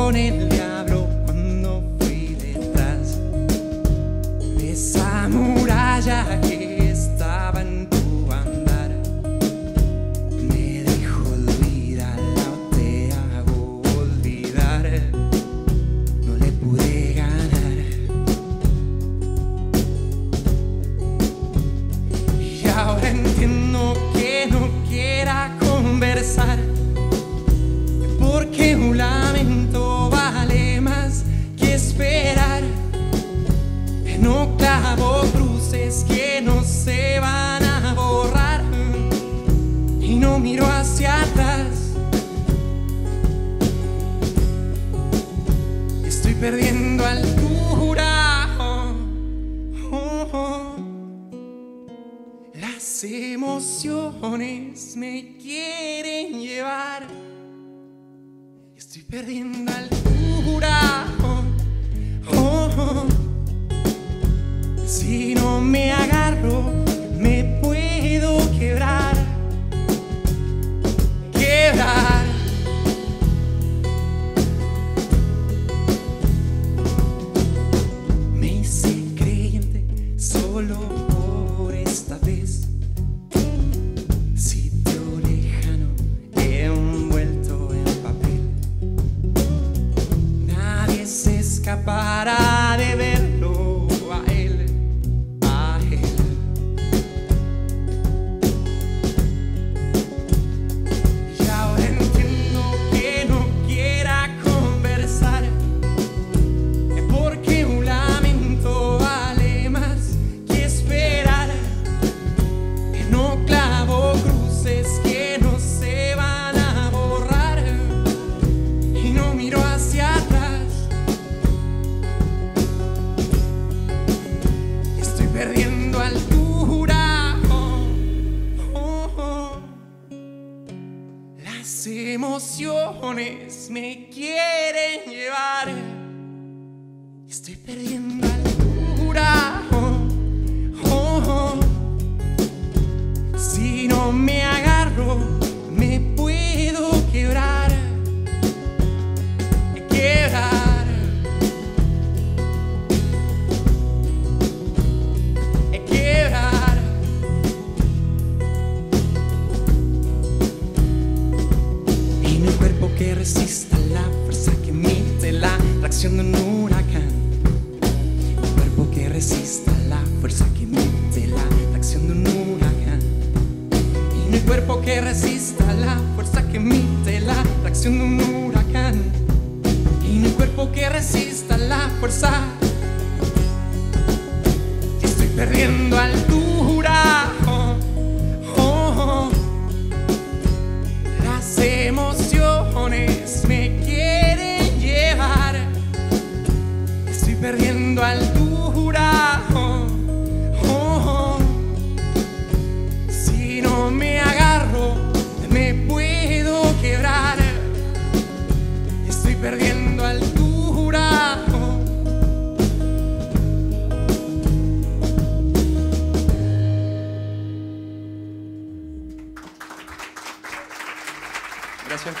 con el diablo cuando fui detrás de esa muralla que estaba en tu andar. Me dijo olvídala o te hago olvidar. No le pude ganar. Y ahora entiendo que no quiera conversar, porque un lamento vale más que esperar. No clavo cruces que no se van a borrar, y no miro hacia atrás. Estoy perdiendo altura. Las emociones me quieren llevar. Estoy perdiendo altura. Si no me agarro, me puedo quebrar. Quebrar. Me hice creyente solo por esta vez. Sitio lejano, envuelto en papel. Nadie se escapará de verlo a él, a él. Y ahora entiendo que no quiera conversar, porque un lamento vale más que esperar. No clavo cruces que no se van a borrar, y no miro hacia atrás. Estoy perdiendo altura. Las emociones me quieren llevar. Estoy perdiendo altura. Si no me agarro, me puedo quebrar. Quebrar. Quebrar. Y no hay cuerpo que resista la fuerza que emite la reacción de un huracán. Un cuerpo que resista la fuerza que emite la reacción de un huracán. Y no hay cuerpo que resista la fuerza que emite la reacción de un huracán. Y no hay cuerpo que resista la fuerza. Y estoy perdiendo altura. Las emociones me quieren llevar. Estoy perdiendo altura. Si no me agarro, me puedo quebrar. Estoy perdiendo altura. Gracias.